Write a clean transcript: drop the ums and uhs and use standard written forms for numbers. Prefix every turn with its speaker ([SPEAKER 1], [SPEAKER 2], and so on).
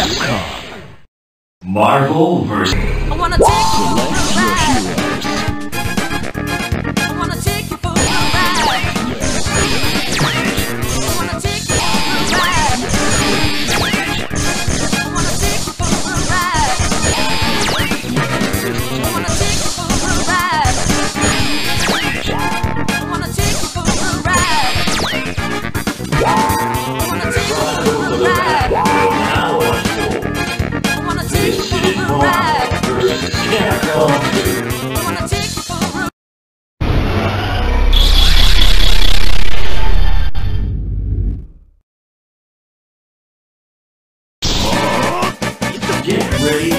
[SPEAKER 1] Capcom. Marvel vs.
[SPEAKER 2] I wanna take you for a ride. I wanna take you for a ride. I wanna take you for a ride. I wanna take you for a ride. I wanna take you for a ride. I wanna take you for a ride. I wanna take you for a ride. I wanna take you for a ride. I wanna take you for a ride.
[SPEAKER 1] Get ready